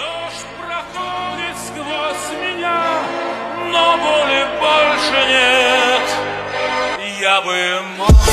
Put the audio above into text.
Дождь проходит сквозь меня, но боли больше нет. Я бы мог